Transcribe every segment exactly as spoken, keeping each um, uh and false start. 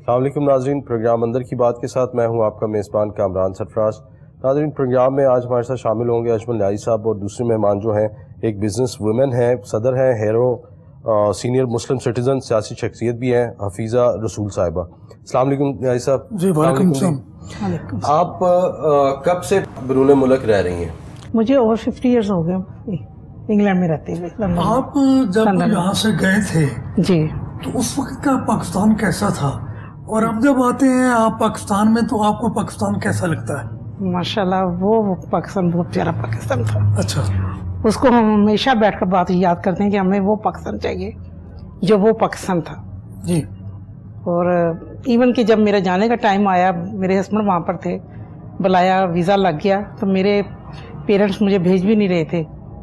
السلام علیکم ناظرین، پروگرام اندر کی بات کے ساتھ میں ہوں آپ کا میزبان کامران سرفراز۔ ناظرین، پروگرام میں آج ہمارے ساتھ شامل ہوں گے اجمل نیازی صاحب، اور دوسرے مہمان جو ہیں ایک بزنس وومن ہیں، صدر ہیں ہیرو سینئر مسلم سٹیزن، سیاسی شخصیت بھی ہیں، حفیظہ رسول صاحبہ۔ السلام علیکم نیازی صاحب۔ جی وعلیکم السلام۔ آپ کب سے بیرون ملک رہ رہی ہیں؟ مجھے اوور ففٹی ایئرس ہو گئے انگلینڈ میں رہتے ہوئے۔ آپ جب یہاں سے گئے تھے جی تو اس وقت کا پاکستان کیسا تھا، اور اب جب آتے ہیں آپ پاکستان میں تو آپ کو پاکستان کیسا لگتا ہے؟ ماشاءاللہ وہ پاکستان بہت پیارا پاکستان تھا۔ اچھا، اس کو ہم ہمیشہ بیٹھ کر بات یاد کرتے ہیں کہ ہمیں وہ پاکستان چاہیے جو وہ پاکستان تھا۔ جی، اور ایون کہ جب میرا جانے کا ٹائم آیا، میرے ہسبینڈ وہاں پر تھے، بلایا، ویزا لگ گیا، تو میرے پیرنٹس مجھے بھیج بھی نہیں رہے تھے،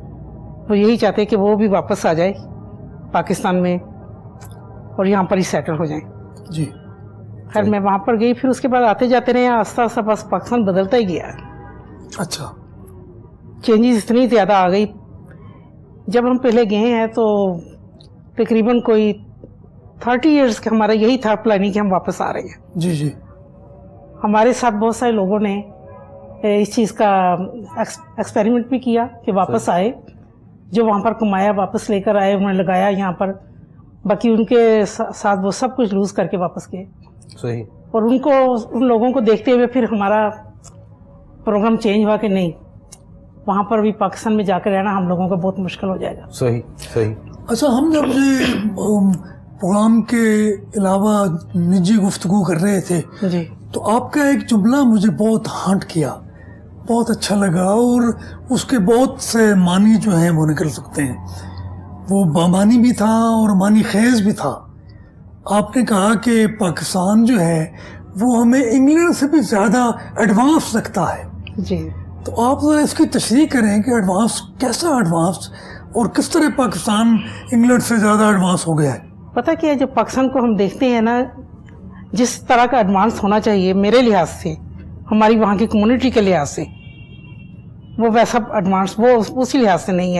وہ یہی چاہتے کہ وہ بھی واپس آ جائے پاکستان میں اور یہاں پر ہی سیٹل ہو جائیں۔ جی، خیر میں وہاں پر گئی، پھر اس کے بعد آتے جاتے رہے، آہستہ آہستہ بس پاکستان بدلتا ہی گیا۔ اچھا، چینجز اتنی زیادہ آ گئی۔ جب ہم پہلے گئے ہیں تو تقریباً کوئی تھرٹی ایئرس کا ہمارا یہی تھا پلاننگ کہ ہم واپس آ رہے ہیں۔ جی جی، ہمارے ساتھ بہت سارے لوگوں نے اس چیز کا ایکسپیریمنٹ بھی کیا کہ واپس آئے، جو وہاں پر کمایا واپس لے کر آئے، انہوں نے لگایا یہاں پر، باقی ان کے ساتھ وہ سب کچھ لوز کر کے واپس گئے۔ صحیح۔ اور ان کو ان لوگوں کو دیکھتے ہوئے پھر ہمارا پروگرام چینج ہوا کہ نہیں، وہاں پر بھی پاکستان میں جا کر رہنا ہم لوگوں کو بہت مشکل ہو جائے گا۔ صحیح صحیح۔ اچھا، ہم جب یہ پروگرام کے علاوہ نجی گفتگو کر رہے تھے جی تو آپ کا ایک جملہ مجھے بہت ہانٹ کیا، بہت اچھا لگا، اور اس کے بہت سے معنی جو ہیں وہ نکل سکتے ہیں۔ وہ بامانی بھی تھا اور معنی خیز بھی تھا۔ آپ نے کہا کہ پاکستان جو ہے وہ ہمیں انگلینڈ سے بھی زیادہ ایڈوانس لگتا ہے۔ جی، تو آپ ذرا اس کی تشریح کریں کہ ایڈوانس کیسا ایڈوانس، اور کس طرح پاکستان انگلینڈ سے زیادہ ایڈوانس ہو گیا ہے؟ پتہ کیا ہے، جب پاکستان کو ہم دیکھتے ہیں نا، جس طرح کا ایڈوانس ہونا چاہیے میرے لحاظ سے، ہماری وہاں کی کمیونٹی کے لحاظ سے، وہ ویسا ایڈوانس وہ اسی لحاظ سے نہیں ہے،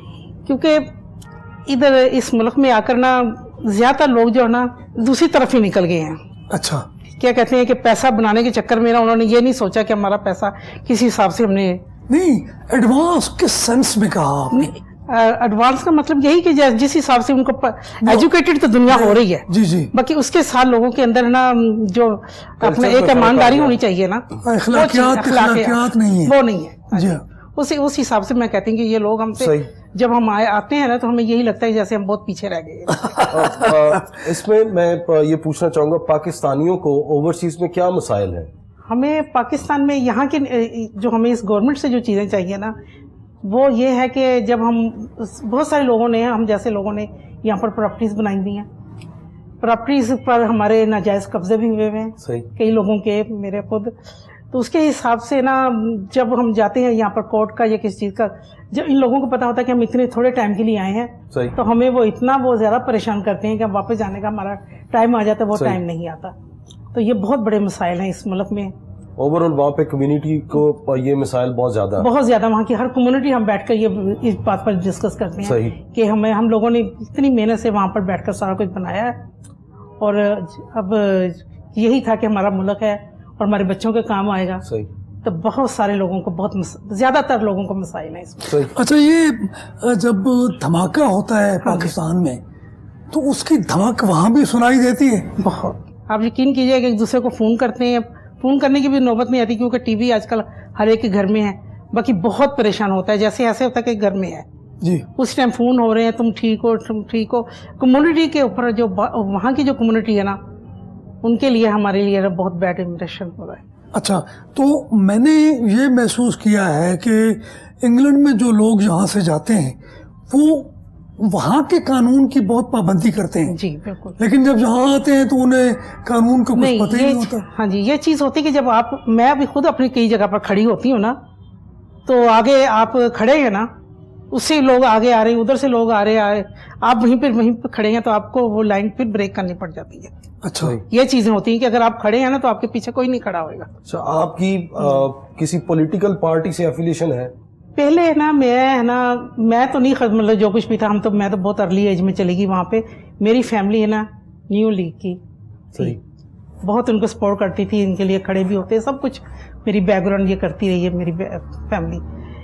کیونکہ ادھر اس ملک میں آ کر نا زیادہ تر لوگ جو ہے نا دوسری طرف ہی نکل گئے ہیں۔ اچھا، کیا کہتے ہیں کہ پیسہ بنانے کے چکر میں نا انہوں نے یہ نہیں سوچا کہ ہمارا پیسہ کسی حساب سے ہم نے نہیں، ایڈوانس کس سینس میں کہا آپ نے؟ ایڈوانس کا مطلب یہی کہ جس حساب سے ان کو ایجوکیٹڈ تو دنیا ہو رہی ہے، جی جی، باقی اس کے ساتھ لوگوں کے اندر نا جو اپنا ایک ایمانداری ہونی چاہیے نا، اخلاقیات اخلاقیات نہیں ہے، وہ نہیں ہے۔ جی، اسی اس حساب سے میں کہتی ہوں کہ یہ لوگ ہم سے جب ہم آتے ہیں نا تو ہمیں یہی لگتا ہے جیسے ہم بہت پیچھے رہ گئے۔ اس میں میں یہ پوچھنا چاہوں گا، پاکستانیوں کو اوورسیز میں کیا مسائل ہیں؟ ہمیں پاکستان میں یہاں کے جو ہمیں اس گورنمنٹ سے جو چیزیں چاہیے نا، وہ یہ ہے کہ جب ہم بہت سارے لوگوں نے، ہم جیسے لوگوں نے یہاں پر پراپرٹیز بنائی ہوئی ہیں، پراپرٹیز پر ہمارے ناجائز قبضے بھی ہوئے ہوئے ہیں کئی لوگوں کے، میرے خود، تو اس کے حساب سے نا جب ہم جاتے ہیں یہاں پر کورٹ کا یا کسی چیز کا، جب ان لوگوں کو پتا ہوتا ہے کہ ہم اتنے تھوڑے ٹائم کے لیے آئے ہیں تو ہمیں وہ اتنا وہ زیادہ پریشان کرتے ہیں کہ ہم واپس جانے کا ہمارا ٹائم آ جاتا ہے، وہ ٹائم نہیں آتا۔ تو یہ بہت بڑے مسائل ہیں اس ملک میں۔ اوور آل وہاں پہ کمیونٹی کو یہ مسائل بہت زیادہ بہت زیادہ، وہاں کی ہر کمیونٹی ہم بیٹھ کر یہ اس بات پر ڈسکس کرتے ہیں کہ ہمیں ہم لوگوں نے اتنی محنت سے وہاں پر بیٹھ کر سارا کچھ بنایا ہے، اور اب یہی تھا کہ ہمارا ملک ہے اور ہمارے بچوں کے کام آئے گا، تو بہت سارے لوگوں کو، بہت زیادہ تر لوگوں کو مسائل ہیں اس میں۔ اچھا، یہ جب دھماکہ ہوتا ہے پاکستان میں تو اس کی دھمک وہاں بھی سنائی دیتی ہے؟ بہت، آپ یقین کیجئے کہ ایک دوسرے کو فون کرتے ہیں، فون کرنے کی بھی نوبت نہیں آتی کیونکہ ٹی وی آج کل ہر ایک کے گھر میں ہے، باقی بہت پریشان ہوتا ہے، جیسے ایسے ہوتا ہے کہ گھر میں ہے جی، اس ٹائم فون ہو رہے ہیں، تم ٹھیک ہو تم ٹھیک ہو۔ کمیونٹی کے اوپر جو وہاں کی جو کمیونٹی ہے نا، ان کے لیے ہمارے لیے بہت بیڈ امپریشن ہو رہا ہے۔ اچھا، تو میں نے یہ محسوس کیا ہے کہ انگلینڈ میں جو لوگ یہاں سے جاتے ہیں وہ وہاں کے قانون کی بہت پابندی کرتے ہیں، جی بالکل، لیکن جب یہاں آتے ہیں تو انہیں قانون کا کچھ پتہ ہی نہیں ہوتا۔ ہاں جی، یہ چیز ہوتی ہے کہ جب آپ، میں ابھی خود اپنی کئی جگہ پر کھڑی ہوتی ہوں نا، تو آگے آپ کھڑے ہیں نا، اس سے لوگ آگے آ رہے ہیں، ادھر سے لوگ آ رہے آئے، آپ وہیں پہ وہیں پہ کھڑے ہیں تو آپ کو وہ لائن پھر بریک کرنی پڑ جاتی ہے۔ اچھا، یہ چیزیں ہوتی ہیں کہ اگر آپ کھڑے ہیں نا تو آپ کے پیچھے کوئی نہیں کھڑا ہوئے گا۔ اچھا، آپ کی کسی پولیٹیکل پارٹی سے ایفیلیشن ہے؟ پہلے ہے نا، میں ہے نا، میں تو نہیں، مطلب جو کچھ بھی تھا، ہم تو میں تو بہت ارلی ایج میں چلی گئی وہاں پہ، میری فیملی ہے نا نیو لیگ کی۔ صحیح، بہت ان کو سپورٹ کرتی تھی, ان کے لیے کھڑے بھی ہوتے, سب کچھ میری بیک گراؤنڈ یہ کرتی رہی ہے میری فیملی.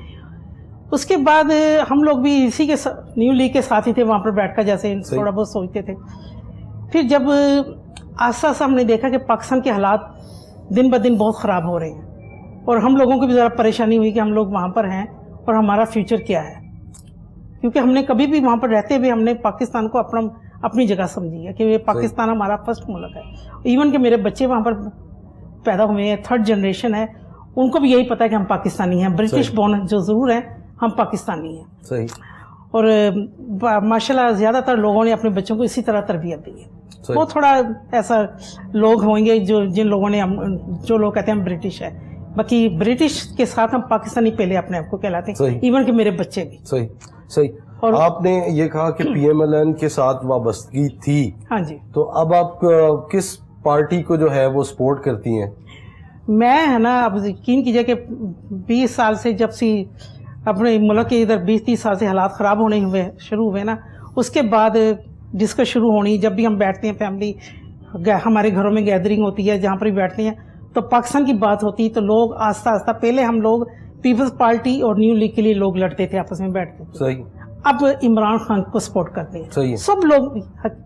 اس کے بعد ہم لوگ بھی اسی کے نیو لیگ کے ساتھ ہی تھے, وہاں پر بیٹھ کر جیسے تھوڑا بہت سوچتے تھے. پھر جب آہستہ آہستہ ہم نے دیکھا کہ پاکستان کے حالات دن بہ دن بہت خراب ہو رہے ہیں, اور ہم لوگوں کو بھی ذرا پریشانی ہوئی کہ ہم لوگ وہاں پر ہیں اور ہمارا فیوچر کیا ہے, کیونکہ ہم نے کبھی بھی وہاں پر رہتے ہوئے ہم نے پاکستان کو اپنا اپنی جگہ سمجھی ہے کہ یہ پاکستان ہمارا فرسٹ ملک ہے. ایون کہ میرے بچے وہاں پر پیدا ہوئے ہیں, تھرڈ جنریشن ہے, ان کو بھی یہی پتہ ہے کہ ہم پاکستانی ہیں, برٹش بورن جو ضرور ہیں, ہم پاکستانی ہیں. صحیح. اور ماشاء اللہ زیادہ تر لوگوں نے اپنے بچوں کو اسی طرح تربیت دی ہے. وہ تھوڑا ایسا لوگ ہوں گے جو جن لوگوں نے جو لوگ کہتے ہیں ہم برٹش ہے, باقی برٹش کے ساتھ ہم پاکستانی پہلے اپنے آپ کو کہلاتے ہیں, ایون کہ میرے بچے بھی. صحیح صحیح. اور آپ نے یہ کہا کہ پی ایم ایل این کے ساتھ وابستگی تھی. ہاں جی. تو اب آپ کس پارٹی کو جو ہے وہ سپورٹ کرتی ہیں؟ میں ہے نا, اب یقین کیجئے کہ بیس سال سے جب سے اپنے ملک کے ادھر بیس تیس سال سے حالات خراب ہونے ہوئے شروع ہوئے نا, اس کے بعد ڈسکس شروع ہونی, جب بھی ہم بیٹھتے ہیں فیملی, ہمارے گھروں میں گیدرنگ ہوتی ہے جہاں پر بھی بیٹھتے ہیں تو پاکستان کی بات ہوتی ہے, تو لوگ آہستہ آہستہ, پہلے ہم لوگ پیپلز پارٹی اور نیو لیگ کے لیے لوگ لڑتے تھے آپس میں بیٹھ کے. صحیح. اب عمران خان کو سپورٹ کرتے ہیں. صحیح. سب لوگ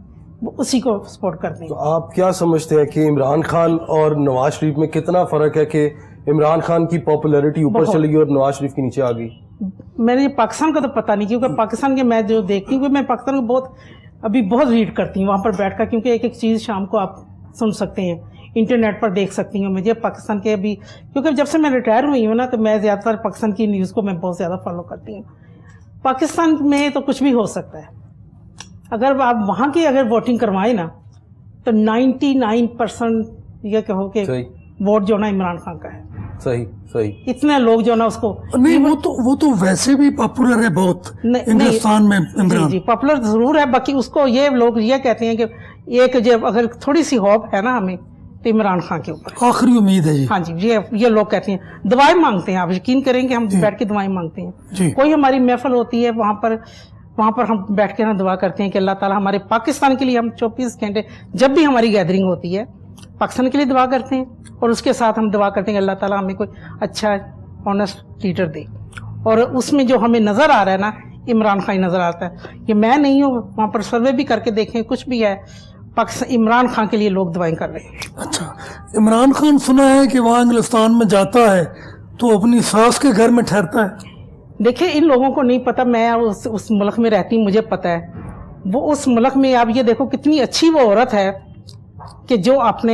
اسی کو سپورٹ کرتے ہیں. تو آپ کیا سمجھتے ہیں کہ عمران خان اور نواز شریف میں کتنا فرق ہے کہ عمران خان کی پاپولیرٹی اوپر چلی گئی اور نواز شریف کی نیچے آ گئی؟ میں نے پاکستان کا تو پتہ نہیں, کیونکہ پاکستان کے میں جو دیکھتی ہوں, میں پاکستان کو بہت ابھی بہت ریڈ کرتی ہوں وہاں پر بیٹھ کر, کیونکہ ایک ایک چیز شام کو آپ سن سکتے ہیں, انٹرنیٹ پر دیکھ سکتی ہوں. مجھے پاکستان کے ابھی, کیونکہ جب سے میں ریٹائر ہوئی ہوں نا, تو میں زیادہ تر پاکستان کی نیوز کو میں بہت زیادہ فالو کرتی ہوں. پاکستان میں تو کچھ بھی ہو سکتا ہے, اگر آپ وہاں کی اگر ووٹنگ کروائیں نا تو نائنٹی نائن پرسینٹ یہ کہو کہ ووٹ جو نا عمران خان کا ہے. صحیح صحیح. اتنے لوگ جو نا اس کو نہیں, وہ تو وہ تو ویسے بھی پاپولر ہے بہت ہندوستان میں عمران. جی پاپولر ضرور ہے, باقی اس کو یہ لوگ یہ کہتے ہیں کہ ایک جب اگر تھوڑی سی ہوپ ہے نا ہمیں تو عمران خان کے اوپر آخری امید ہے. ہاں جی, یہ یہ لوگ کہتے ہیں. دعائیں مانگتے ہیں, آپ یقین کریں کہ ہم بیٹھ کے دعائیں مانگتے ہیں. کوئی ہماری محفل ہوتی ہے وہاں پر, وہاں پر ہم بیٹھ کے نا دعا کرتے ہیں کہ اللہ تعالیٰ ہمارے پاکستان کے لیے, ہم چوبیس گھنٹے جب بھی ہماری گیدرنگ ہوتی ہے پاکستان کے لیے دعا کرتے ہیں, اور اس کے ساتھ ہم دعا کرتے ہیں کہ اللہ تعالیٰ ہمیں کوئی اچھا آنیسٹ لیڈر دے. اور اس میں جو ہمیں نظر آ رہا ہے نا, عمران خان نظر آتا ہے. یہ میں نہیں ہوں, وہاں پر سروے بھی کر کے دیکھیں, کچھ بھی ہے, پاکستان عمران خان کے لیے لوگ دعائیں کر رہے ہیں. اچھا, عمران خان سنا ہے کہ وہاں انگلستان میں جاتا ہے تو اپنی ساس کے گھر میں ٹھہرتا ہے. دیکھیں ان لوگوں کو نہیں پتا, میں اس اس ملک میں رہتی ہوں, مجھے پتا ہے. وہ اس ملک میں, آپ یہ دیکھو کتنی اچھی وہ عورت ہے کہ جو اپنے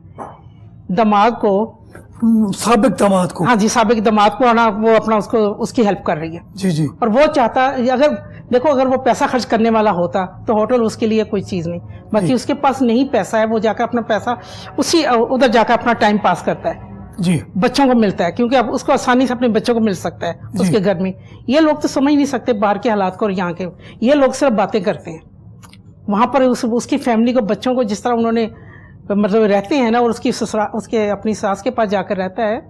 دماغ کو, سابق داماد کو, ہاں جی سابق داماد کو آنا, وہ اپنا اس کو اس کی ہیلپ کر رہی ہے. جی جی. اور وہ چاہتا, اگر دیکھو اگر وہ پیسہ خرچ کرنے والا ہوتا تو ہوٹل اس کے لیے کوئی چیز نہیں, باقی اس کے پاس نہیں پیسہ ہے, وہ جا کر اپنا پیسہ اسی ادھر جا کر اپنا ٹائم پاس کرتا ہے. جی. بچوں کو ملتا ہے, کیونکہ اب اس کو آسانی سے اپنے بچوں کو مل سکتا ہے اس کے گھر میں. یہ لوگ تو سمجھ نہیں سکتے باہر کے حالات کو اور یہاں کے, یہ لوگ صرف باتیں کرتے ہیں. وہاں پر اس, اس کی فیملی کو, بچوں کو جس طرح انہوں نے مطلب رہتے ہیں نا, اور اس کی سسرا اس کے اپنی ساس کے پاس جا کر رہتا ہے,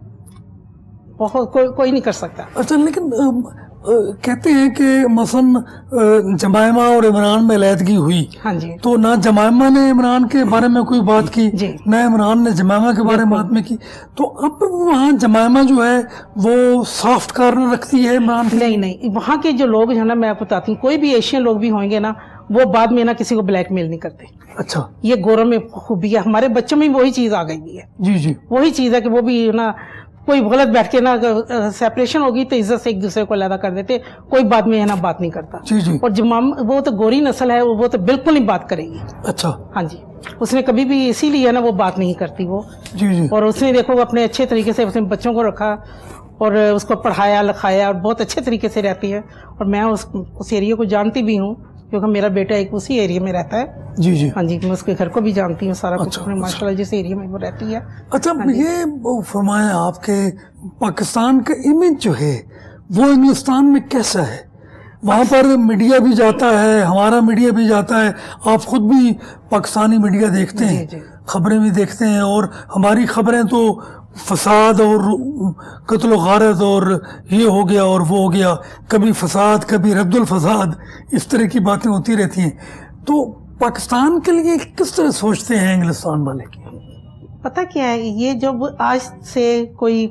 بہت کوئی کوئی نہیں کر سکتا. اچھا, لیکن کہتے ہیں کہ مثلا جمائمہ اور عمران میں علیحدگی ہوئی, ہاں جی, تو نہ جمائمہ نے عمران کے بارے میں کوئی بات کی, نہ عمران نے جمائمہ کے بارے میں بات میں کی. تو اب وہاں جمائمہ جو ہے وہ سافٹ کارنر رکھتی ہے عمران. نہیں نہیں, وہاں کے جو لوگ ہیں نا, میں آپ کو بتاتی ہوں, کوئی بھی ایشین لوگ بھی ہوں گے نا, وہ بعد میں نا کسی کو بلیک میل نہیں کرتے. اچھا, یہ گوروں میں خوبی ہے, ہمارے بچوں میں وہی چیز آ گئی ہے. جی جی. وہی چیز ہے کہ وہ بھی نا کوئی غلط بیٹھ کے نا سیپریشن ہوگی تو عزت سے ایک دوسرے کو علیحدہ کر دیتے, کوئی بعد میں ہے نا بات نہیں کرتا. جی جی. اور جمام وہ تو گوری نسل ہے, وہ تو بالکل نہیں بات کرے گی. اچھا. ہاں جی, اس نے کبھی بھی اسی لیے نا وہ بات نہیں کرتی وہ. جی جی. اور اس نے دیکھو اپنے اچھے طریقے سے اپنے بچوں کو رکھا اور اس کو پڑھایا لکھایا, اور بہت اچھے طریقے سے رہتی ہے. اور میں اس اس ایریا کو جانتی بھی ہوں, کیونکہ میرا بیٹا ایک اسی ایریا میں رہتا ہے. جی جی. ہاں جی, میں اس کے گھر کو بھی جانتی ہوں, سارا کچھ ماشاء اللہ جس ایریا میں وہ رہتی ہے. اچھا, یہ فرمائیں آپ کے پاکستان کا امیج جو ہے وہ انگلستان میں کیسا ہے؟ وہاں پر میڈیا بھی جاتا ہے, ہمارا میڈیا بھی جاتا ہے, آپ خود بھی پاکستانی میڈیا دیکھتے ہیں, خبریں بھی دیکھتے ہیں, اور ہماری خبریں تو فساد اور قتل و غارت اور یہ ہو گیا اور وہ ہو گیا, کبھی فساد کبھی رد الفساد, اس طرح کی باتیں ہوتی رہتی ہیں. تو پاکستان کے لیے کس طرح سوچتے ہیں انگلستان والے کی؟ पता क्या है, ये जब आज से कोई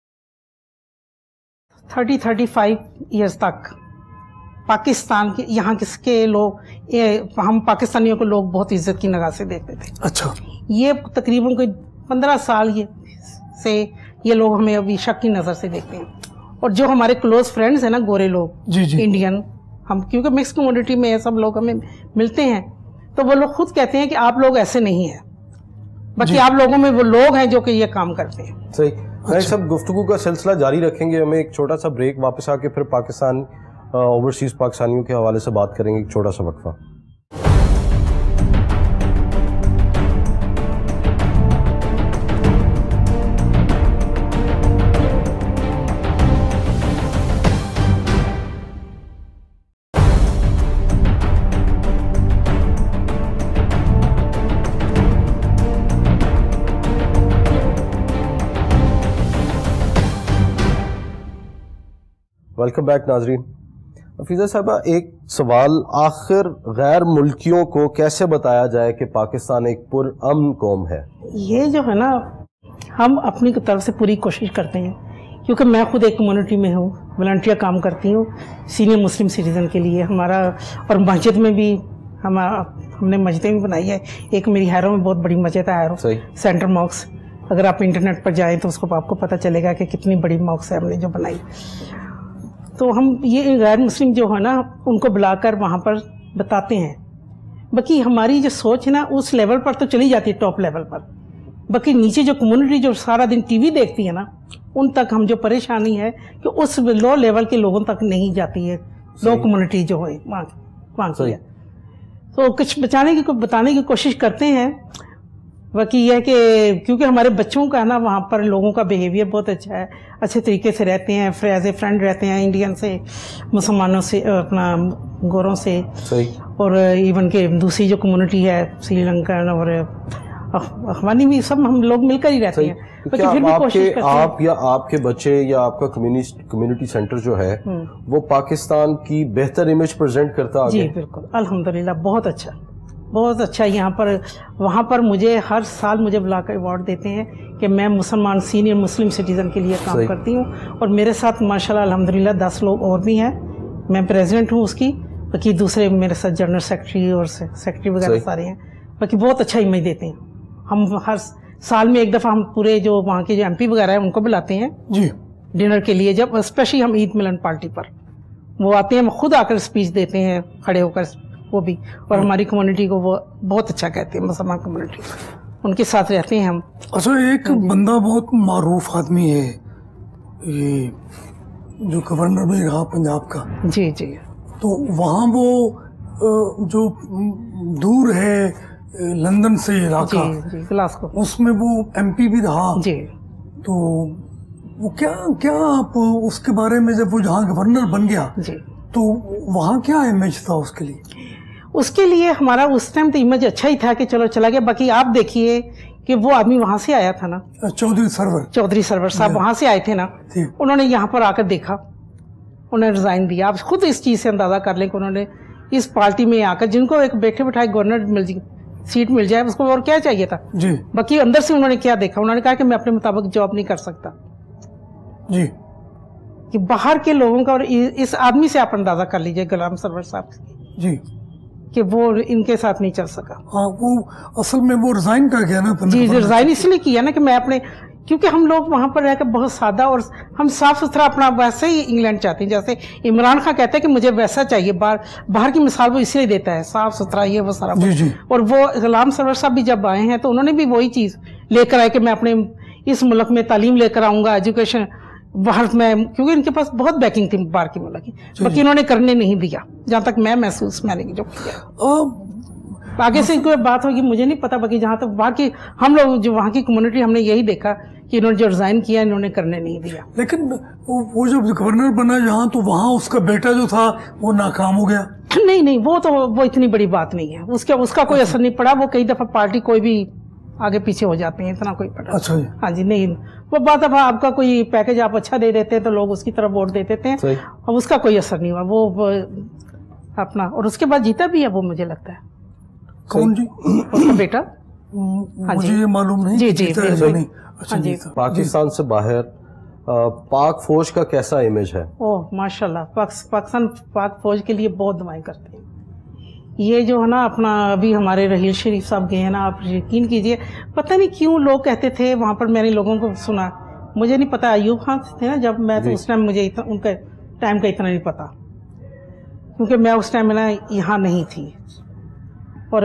थर्टी थर्टी फाइव ईयर्स तक पाकिस्तान के यहाँ किसके लोग, हम पाकिस्तानियों को लोग बहुत इज्जत की निगाह से देखते थे। अच्छा। ये तकरीबन कोई पंद्रह साल ये से ये लोग हमें अभी शक की नज़र से देखते हैं। और जो हमारे क्लोज फ्रेंड्स हैं ना, गोरे लोग, जी जी, इंडियन, हम क्योंकि मिक्स कम्युनिटी में सब लोग हमें मिलते हैं, तो वो लोग खुद कहते हैं कि आप लोग ऐसे नहीं हैं, बाकी आप लोगों में वो लोग हैं जो कि ये काम करते हैं। सही। अच्छा। सब गुफ्तगू का सिलसिला जारी रखेंगे, हमें एक छोटा सा ब्रेक, वापस आके फिर पाकिस्तान ओवरसीज पाकिस्तानियों के हवाले से बात करेंगे, एक छोटा सा वक्फा। वेलकम बैक नाजरीन। हफीज़ा साहबा, एक सवाल, आखिर गैर मुल्कियों को कैसे बताया जाए कि पाकिस्तान एक पुरअमन कौम है? ये जो है ना, हम अपनी तरफ से पूरी कोशिश करते हैं, क्योंकि मैं खुद एक कम्युनिटी में हूँ, वॉलंटियर काम करती हूँ सीनियर मुस्लिम सिटीज़न के लिए हमारा, और मस्जिद में भी हम हमने मस्जिदें भी बनाई है। एक मेरी हैरो में बहुत बड़ी मस्जिद है, हैरो सेंटर मॉक्स, अगर आप इंटरनेट पर जाएँ तो उसको आपको पता चलेगा कि कितनी बड़ी मॉक्स है हमने जो बनाई। तो हम ये गैर मुस्लिम जो है ना, उनको बुलाकर वहाँ पर बताते हैं। बाकी हमारी जो सोच है ना, उस लेवल पर तो चली जाती है, टॉप लेवल पर, बाकी नीचे जो कम्युनिटी जो सारा दिन टीवी देखती है ना, उन तक हम जो परेशानी है कि उस लो लेवल के लोगों तक नहीं जाती है, लो कम्युनिटी जो है वहाँ वहाँ की है। तो कुछ बचाने की बताने की कोशिश करते हैं। बाकी यह है कि क्योंकि हमारे बच्चों का ना वहाँ पर लोगों का बिहेवियर बहुत अच्छा है, अच्छे तरीके से रहते हैं, एज ए फ्रेंड रहते हैं, इंडियन से, मुसलमानों से, अपना गोरों से, सही। और इवन के दूसरी जो कम्युनिटी है श्रीलंकन और अफगानी भी, सब हम लोग मिलकर ही रहते हैं। तो क्या फिर भी कोशिश करते हैं। आप या आपके बच्चे या आपका कम्युनिटी कम्युनिटी सेंटर जो है वो पाकिस्तान की बेहतर इमेज प्रेजेंट करता है? जी बिल्कुल, अल्हम्दुलिल्लाह, बहुत अच्छा, बहुत अच्छा। यहाँ पर वहाँ पर मुझे हर साल मुझे बुलाकर अवार्ड देते हैं कि मैं मुसलमान सीनियर मुस्लिम सिटीज़न के लिए काम करती हूँ, और मेरे साथ माशाल्लाह अल्हम्दुलिल्लाह दस लोग और भी हैं। मैं प्रेसिडेंट हूँ उसकी, बाकी दूसरे मेरे साथ जनरल सेक्रेटरी और सेक्रेटरी वगैरह सारे हैं। बाकी बहुत अच्छा इमेज देते हैं। हम हर साल में एक दफ़ा हम पूरे जो वहाँ के जो एम पी वगैरह हैं उनको बुलाते हैं जी डिनर के लिए, जब स्पेशली हम ईद मिलन पार्टी पर वो आते हैं, वो खुद आकर स्पीच देते हैं खड़े होकर वो भी, और हमारी कम्युनिटी को वो बहुत अच्छा कहते हैं, मुसलमान कम्युनिटी, उनके साथ रहते हैं हम। अच्छा, एक बंदा बहुत मारूफ आदमी है, ये जो गवर्नर भी रहा पंजाब का, जी जी, तो वहाँ वो जो दूर है लंदन से इलाका, जी, जी, ग्लासगो, उसमें वो एमपी भी रहा जी। तो वो क्या क्या आप उसके बारे में, जब वो जहाँ गवर्नर बन गया जी, तो वहाँ क्या इमेज था उसके लिए? उसके लिए हमारा उस टाइम तो इमेज अच्छा ही था कि चलो चला गया। बाकी आप देखिए कि वो आदमी वहाँ से आया था ना, चौधरी सरवर चौधरी सरवर साहब वहाँ से आए थे ना, उन्होंने यहाँ पर आकर देखा, उन्होंने रिजाइन दिया। आप खुद इस चीज़ से अंदाज़ा कर लें कि उन्होंने इस पार्टी में आकर, जिनको एक बैठे बैठाए गवर्नर मिल सीट मिल जाए, उसको और क्या चाहिए था जी। बाकी अंदर से उन्होंने क्या देखा, उन्होंने कहा कि मैं अपने मुताबिक जॉब नहीं कर सकता जी, कि बाहर के लोगों का, और इस आदमी से आप अंदाजा कर लीजिए गुलाम सरवर साहब जी, कि वो इनके साथ नहीं चल सका। हाँ, वो असल में वो रिजाइन कर गया ना। जी, रिजाइन इसलिए किया ना कि मैं अपने, क्योंकि हम लोग वहाँ पर रहकर बहुत सादा और हम साफ सुथरा अपना वैसे ही इंग्लैंड चाहते हैं, जैसे इमरान खान कहते हैं कि मुझे वैसा चाहिए। बाहर बाहर की मिसाल वो इसलिए देता है, साफ सुथरा ये वो सारा जी, जी। और वो गुलाम सरवर साहब भी जब आए हैं तो उन्होंने भी वही चीज़ लेकर आए कि मैं अपने इस मुल्क में तालीम लेकर आऊँगा, एजुकेशन बाहर में, क्योंकि इनके पास बहुत बैकिंग थी बाहर की मुल्क की, बाकी इन्होंने करने नहीं दिया, जहाँ तक मैं महसूस मैंने जो किया। आगे से कोई बात होगी मुझे नहीं पता, बाकी जहाँ तक बाहर की हम लोग जो वहाँ की कम्युनिटी, हमने यही देखा कि इन्होंने जो रिजाइन किया इन्होंने करने नहीं दिया। लेकिन वो जब गवर्नर बना यहाँ, तो वहाँ उसका बेटा जो था वो नाकाम हो गया। नहीं नहीं, वो तो वो इतनी बड़ी बात नहीं है, उसका उसका कोई असर नहीं पड़ा। वो कई दफा पार्टी कोई भी आगे पीछे हो जाते हैं, इतना कोई पता। अच्छा, हाँ जी, नहीं वो बात, अब आपका कोई पैकेज आप अच्छा दे देते हैं तो लोग उसकी तरफ वोट दे देते हैं, और उसका कोई असर नहीं हुआ वो, वो अपना, और उसके बाद जीता भी है वो, मुझे लगता है। कौन जी? उसका बेटा مجھے یہ معلوم نہیں جی جی اچھا جی. پاکستان سے باہر پاک فوج کا کیسا امیج ہے؟ اوہ ماشاء اللہ، پاکستان پاک فوج کے لیے بہت دعائیں کرتے ہیں. یہ جو ہے نا اپنا ابھی ہمارے رحیل شریف صاحب گئے ہیں نا، آپ یقین کیجئے پتہ نہیں کیوں لوگ کہتے تھے وہاں پر، میں نے لوگوں کو سنا، مجھے نہیں پتا، ایوب خان تھے نا جب میں، تو اس ٹائم مجھے ان کا ٹائم کا اتنا نہیں پتا، کیونکہ میں اس ٹائم نا یہاں نہیں تھی، اور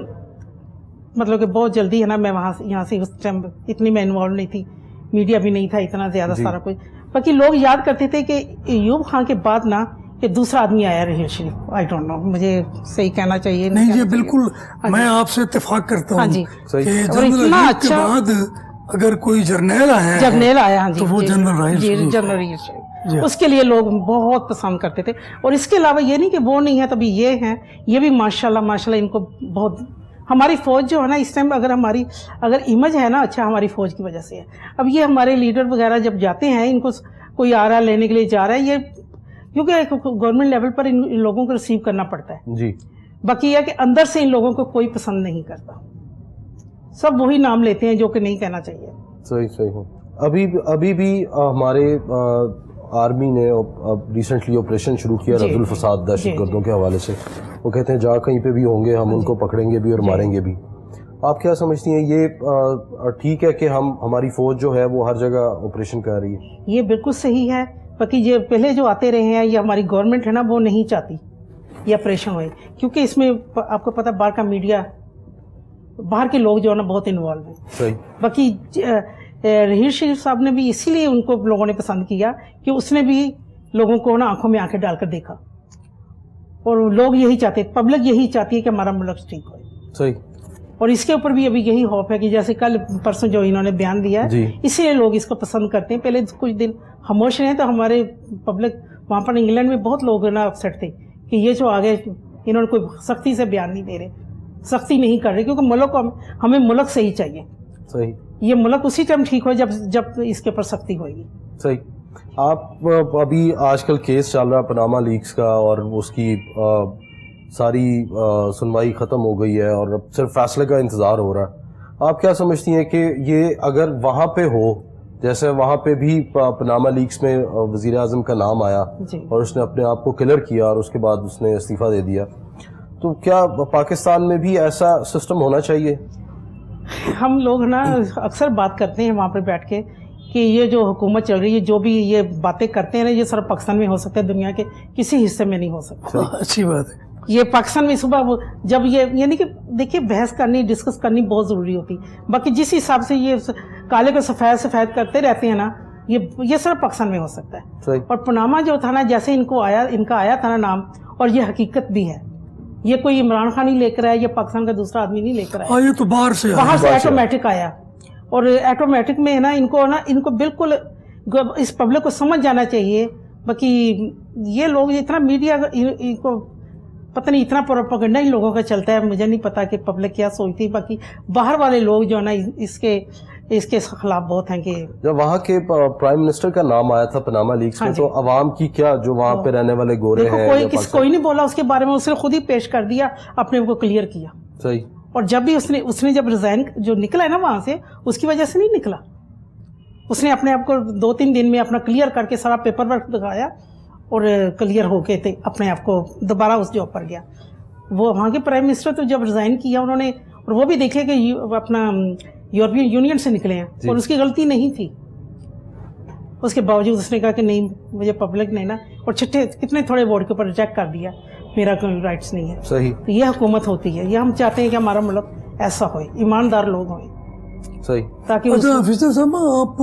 مطلب کہ بہت جلدی ہے نا میں وہاں سے یہاں سے اس ٹائم اتنی میں انوالو نہیں تھی، میڈیا بھی نہیں تھا اتنا زیادہ سارا کچھ. باقی لوگ یاد کرتے تھے کہ ایوب خان کے بعد نا کہ دوسرا آدمی آیا رحیل شریف. آئی ڈونٹ نو، مجھے صحیح کہنا چاہیے نہیں. یہ بالکل میں آپ سے اتفاق کرتا ہوں کہ جنرل ایوب کے بعد اگر کوئی جرنیل آیا جرنیل آیا تو وہ جنرل رحیل شریف. جنرل رحیل شریف اس کے لیے لوگ بہت پسند کرتے تھے. اور اس کے علاوہ یہ نہیں کہ وہ نہیں ہے تبھی یہ ہیں، یہ بھی ماشاءاللہ ماشاءاللہ ان کو بہت، ہماری فوج جو ہے نا اس ٹائم اگر ہماری اگر امیج ہے نا اچھا ہماری فوج کی وجہ سے ہے. اب یہ ہمارے لیڈر وغیرہ جب جاتے ہیں، ان کو کوئی آ رہا لینے کے لیے جا رہا ہے، یہ کیونکہ گورنمنٹ لیول پر ان لوگوں کو ریسیو کرنا پڑتا ہے جی. باقی یہ کہ اندر سے ان لوگوں کو کوئی پسند نہیں کرتا، سب وہی نام لیتے ہیں جو کہ نہیں کہنا چاہیے. صحیح صحیح. ابھی ابھی بھی ہمارے آرمی نے ریسنٹلی آپریشن شروع کیا رد الفساد دہشت گردوں کے حوالے سے. وہ کہتے ہیں جہاں کہیں پہ بھی ہوں گے ہم ان کو پکڑیں گے بھی اور ماریں گے بھی. آپ کیا سمجھتی ہیں یہ ٹھیک ہے کہ ہم ہماری فوج جو ہے وہ ہر جگہ آپریشن کر رہی ہے؟ یہ بالکل صحیح ہے. باقی یہ پہلے جو آتے رہے ہیں، یہ ہماری گورنمنٹ ہے نا وہ نہیں چاہتی یہ آپریشن ہوئے، کیونکہ اس میں آپ کو پتہ باہر کا میڈیا، باہر کے لوگ جو ہے نا بہت انوالو ہیں. صحیح. باقی رحیل شریف صاحب نے بھی اسی لیے ان کو لوگوں نے پسند کیا کہ اس نے بھی لوگوں کو نا آنکھوں میں آنکھیں ڈال کر دیکھا، اور لوگ یہی چاہتے، پبلک یہی چاہتی ہے کہ ہمارا ملک ٹھیک ہوئے. صحیح. اور اس کے اوپر بھی ابھی یہی ہوپ ہے کہ جیسے کل پرسوں جو انہوں نے بیان دیا ہے، اسی لیے لوگ اس کو پسند کرتے ہیں. پہلے کچھ دن خاموش رہے تو ہمارے پبلک وہاں پر انگلینڈ میں بہت لوگ نا اپسیٹ تھے کہ یہ جو آگے انہوں نے کوئی سختی سے بیان نہیں دے رہے، سختی نہیں کر رہے، کیونکہ ملک کو ہمیں ملک سے ہی چاہیے. صحیح. یہ ملک اسی ٹائم ٹھیک ہو جب جب اس کے اوپر سختی ہوئے گی. صحیح. آپ ابھی آج کل کیس چل رہا پاناما لیکس کا، اور اس کی ساری سنوائی ختم ہو گئی ہے اور اب صرف فیصلے کا انتظار ہو رہا ہے. آپ کیا سمجھتی ہیں کہ یہ اگر وہاں پہ ہو، جیسے وہاں پہ بھی پاناما لیکس میں وزیر اعظم کا نام آیا اور اس نے اپنے آپ کو کلیئر کیا اور اس کے بعد اس نے استعفیٰ دے دیا، تو کیا پاکستان میں بھی ایسا سسٹم ہونا چاہیے؟ ہم لوگ نا اکثر بات کرتے ہیں وہاں پہ بیٹھ کے کہ یہ جو حکومت چل رہی ہے، جو بھی یہ باتیں کرتے ہیں نا، یہ صرف پاکستان میں ہو سکتا ہے، دنیا کے کسی حصے میں نہیں ہو سکتا. اچھی بات ہے. یہ پاکستان میں صبح وہ جب یہ یعنی کہ دیکھیے بحث کرنی، ڈسکس کرنی بہت ضروری ہوتی. باقی جس حساب سے یہ کالے کو سفید سفید کرتے رہتے ہیں نا، یہ یہ صرف پاکستان میں ہو سکتا ہے. اور پاناما جو تھا نا، جیسے ان کو آیا ان کا آیا تھا نا نام، اور یہ حقیقت بھی ہے، یہ کوئی عمران خان نہیں لے کر آیا، یہ پاکستان کا دوسرا آدمی نہیں لے کر آیا، یہ تو باہر سے باہر سے ایٹومیٹک آیا. اور ایٹومیٹک میں ہے نا ان کو نا ان کو بالکل اس پبلک کو سمجھ جانا چاہیے. باقی یہ لوگ اتنا میڈیا ان کو پتہ نہیں اتنا پروپیگنڈا ان لوگوں کا چلتا ہے، مجھے نہیں پتا کہ پبلک کیا سوچتی. باقی باہر والے لوگ جو ہے نا اس کے اس کے خلاف بہت ہیں. کہ جب وہاں کے پرائم منسٹر کا نام آیا تھا پاناما لیکس میں، تو عوام کی کیا، جو وہاں پہ رہنے والے گورے ہیں، کوئی کس کوئی نہیں بولا اس کے بارے میں، اس نے خود ہی پیش کر دیا، اپنے کو کلیئر کیا. صحیح. اور جب بھی اس نے اس نے جب ریزائن جو نکلا ہے نا وہاں سے، اس کی وجہ سے نہیں نکلا، اس نے اپنے آپ کو دو تین دن میں اپنا کلیئر کر کے سارا پیپر ورک دکھایا اور کلیئر ہو کے تھے اپنے آپ کو دوبارہ اس جاب پر گیا. وہ وہاں کے پرائم منسٹر تو جب ریزائن کیا انہوں نے، اور وہ بھی دیکھے کہ اپنا یورپین یونین سے نکلے ہیں اور اس کی غلطی نہیں تھی، اس کے باوجود اس نے کہا کہ نہیں مجھے پبلک نے نا، اور چھٹے کتنے تھوڑے ووٹ کے اوپر ریجیکٹ کر دیا، میرا کوئی رائٹس نہیں ہے. صحیح. تو یہ حکومت ہوتی ہے، یہ ہم چاہتے ہیں کہ ہمارا ملک ایسا ہوئے، ایماندار لوگ ہوئیں. صحیح. تاکہ اچھا حفیظ صاحب، آپ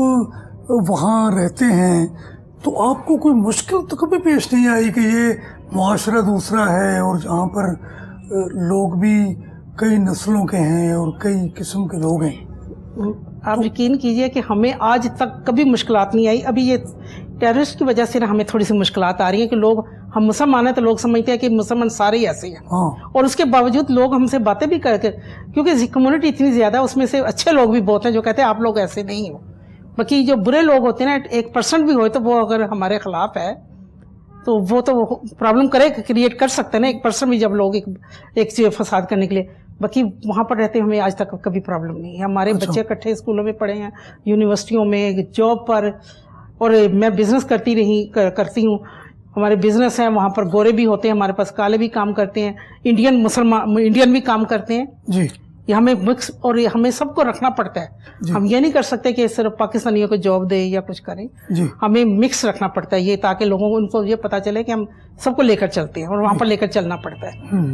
وہاں رہتے ہیں تو آپ کو کوئی مشکل تو کبھی پیش نہیں آئی کہ یہ معاشرہ دوسرا ہے اور جہاں پر لوگ بھی کئی نسلوں کے ہیں اور کئی قسم کے لوگ ہیں؟ آپ یقین کیجئے کہ ہمیں آج تک کبھی مشکلات نہیں آئی. ابھی یہ ٹیررسٹ کی وجہ سے نا ہمیں تھوڑی سی مشکلات آ رہی ہیں کہ لوگ، ہم مسلمان ہیں تو لوگ سمجھتے ہیں کہ مسلمان سارے ہی ایسے ہیں، اور اس کے باوجود لوگ ہم سے باتیں بھی کر کے، کیونکہ کمیونٹی اتنی زیادہ ہے، اس میں سے اچھے لوگ بھی بہت ہیں جو کہتے ہیں آپ لوگ ایسے نہیں ہو. باقی جو برے لوگ ہوتے ہیں نا، ایک پرسنٹ بھی ہوئے تو وہ اگر ہمارے خلاف ہے تو وہ تو پرابلم کرے کریٹ کر سکتے ہیں نا، ایک پرسنٹ بھی جب لوگ ایک ایک چیز فساد کرنے کے لیے. बाकी वहाँ पर रहते हमें आज तक कभी प्रॉब्लम नहीं है। हमारे अच्छा। बच्चे इकट्ठे स्कूलों में पढ़े हैं, यूनिवर्सिटियों में, जॉब पर, और मैं बिजनेस करती रही कर, करती हूँ। हमारे बिजनेस है, वहाँ पर गोरे भी होते हैं हमारे पास, काले भी काम करते हैं, इंडियन मुसलमान इंडियन भी काम करते हैं जी। ये हमें मिक्स, और ये हमें सबको रखना पड़ता है। हम ये नहीं कर सकते कि सिर्फ पाकिस्तानियों को जॉब दे या कुछ करें जी। हमें मिक्स रखना पड़ता है ये, ताकि लोगों को उनको ये पता चले कि हम सबको लेकर चलते हैं और वहाँ पर लेकर चलना पड़ता है।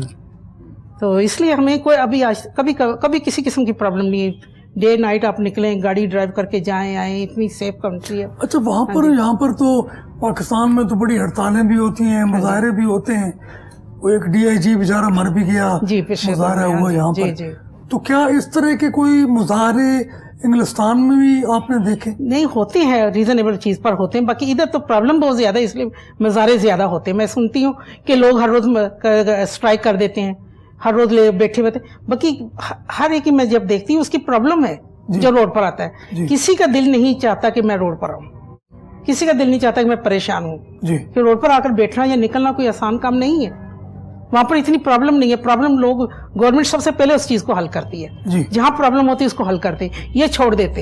तो इसलिए हमें कोई अभी आज कभी कभी किसी किस्म की प्रॉब्लम नहीं है। डे नाइट आप निकलें, गाड़ी ड्राइव करके जाएं आएं, इतनी सेफ कंट्री है। अच्छा, वहाँ पर यहाँ पर तो पाकिस्तान में तो बड़ी हड़तालें भी होती हैं, मुजाहरे भी होते हैं। वो एक डी आई जी बेचारा मर भी गया, जी, मुजाहरा हुआ यहाँ जी, पर। जी। तो क्या इस तरह के कोई मुजाहरे इंग्लिस्तान में भी आपने देखे? नहीं, होते हैं, रीजनेबल चीज पर होते हैं। बाकी इधर तो प्रॉब्लम बहुत ज्यादा है, इसलिए मुजाहरे ज्यादा होते हैं। मैं सुनती हूँ कि लोग हर रोज स्ट्राइक कर देते हैं, हर रोज ले बैठे हुए थे। बाकी हर एक ही मैं जब देखती हूँ उसकी प्रॉब्लम है जो रोड पर आता है। किसी का दिल नहीं चाहता कि मैं रोड पर आऊँ, किसी का दिल नहीं चाहता कि मैं परेशान हूँ। कि रोड पर आकर बैठना या निकलना कोई आसान काम नहीं है। वहां पर इतनी प्रॉब्लम नहीं है। प्रॉब्लम लोग, गवर्नमेंट सबसे पहले उस चीज को हल करती है, जहां प्रॉब्लम होती है उसको हल करते हैं, ये छोड़ देते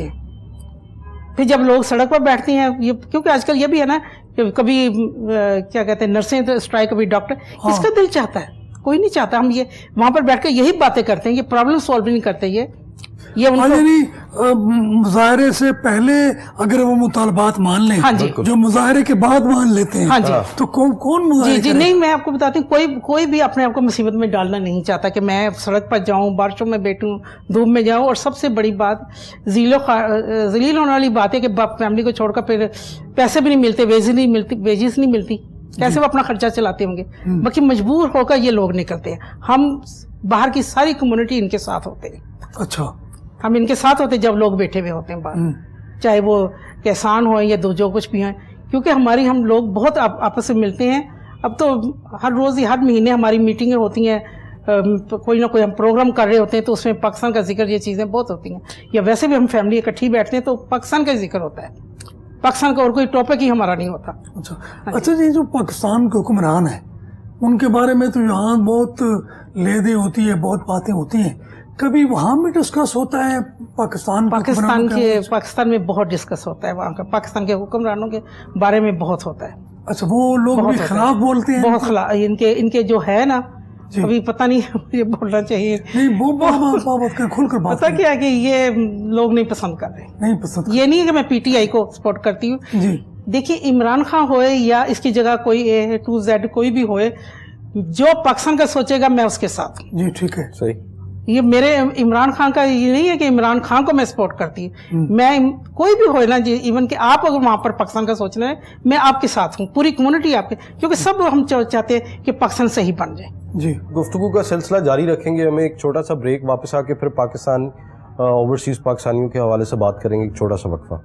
हैं। फिर जब लोग सड़क पर बैठते हैं, ये क्योंकि आजकल ये भी है ना कि कभी आ, क्या कहते हैं, नर्सें तो स्ट्राइक, कभी डॉक्टर, हाँ। इसका दिल चाहता है, कोई नहीं चाहता। हम ये वहां पर बैठ कर यही बातें करते हैं, ये प्रॉब्लम सॉल्व नहीं करते। ये ये उनको मुजाहरे से पहले अगर वो मुतालबात मान लें, हाँ जी, जो मुजाहरे के बाद मान लेते हैं, हाँ जी, तो कौन कौन मुजाहरे जी जी नहीं, मैं आपको बताती हूँ, कोई कोई भी अपने आप को मुसीबत में डालना नहीं चाहता कि मैं सड़क पर जाऊं, बारिशों में बैठूं, धूप में जाऊं। और सबसे बड़ी बात, जीलो जलील होने वाली बात है कि फैमिली को छोड़कर फिर पैसे भी नहीं मिलते, वेजेस नहीं मिलती, वेजेस नहीं मिलती, कैसे वो अपना खर्चा चलाते होंगे। बाकी मजबूर होकर ये लोग निकलते हैं। हम बाहर की सारी कम्युनिटी इनके साथ होते हैं। अच्छा, हम इनके साथ होते जब लोग बैठे हुए होते हैं बाहर, चाहे वो किसान हो या दो जो कुछ भी हैं, क्योंकि हमारी हम लोग बहुत आप, आपस में मिलते हैं। अब तो हर रोज़ हर महीने हमारी मीटिंगें होती हैं, कोई ना कोई हम प्रोग्राम कर रहे होते हैं, तो उसमें पाकिस्तान का जिक्र, ये चीज़ें बहुत होती हैं। या वैसे भी हम फैमिली इकट्ठी बैठते हैं तो पाकिस्तान का जिक्र होता है, पाकिस्तान का और कोई टॉपिक ही हमारा नहीं होता। अच्छा अच्छा जी, जो पाकिस्तान के हुक्मरान है उनके बारे में तो यहाँ बहुत लेदे होती है, बहुत बातें होती हैं, कभी वहाँ भी डिस्कस होता है पाकिस्तान पाकिस्तान के पाकिस्तान में बहुत डिस्कस होता है, वहाँ का पाकिस्तान के हुक्मरानों के बारे में बहुत होता है। अच्छा, वो लोग भी खिलाफ बोलते हैं, बहुत खिलाफ, इनके इनके जो है ना, अभी पता नहीं मुझे बोलना चाहिए नहीं, वो बात कर खुल कर बात पता क्या है कि ये लोग नहीं पसंद कर रहे, नहीं पसंद। ये नहीं है कि मैं पीटीआई को सपोर्ट करती हूँ जी। देखिए, इमरान खान होए या इसकी जगह कोई ए टू जेड कोई भी होए, जो पाकिस्तान का सोचेगा मैं उसके साथ जी। ठीक है, सही। ये मेरे इमरान खान का ये नहीं है कि इमरान खान को मैं सपोर्ट करती हूँ, मैं कोई भी हो ना जी, इवन कि आप अगर वहां पर पाकिस्तान का सोचना है, मैं आपके साथ हूँ, पूरी कम्युनिटी आपके, क्योंकि सब हम चाहते हैं कि पाकिस्तान सही बन जाए जी। गुफ्तगू का सिलसिला जारी रखेंगे। हमें एक छोटा सा ब्रेक, वापस आके फिर पाकिस्तान ओवरसीज पाकिस्तानियों के हवाले से बात करेंगे, एक छोटा सा वक्फा।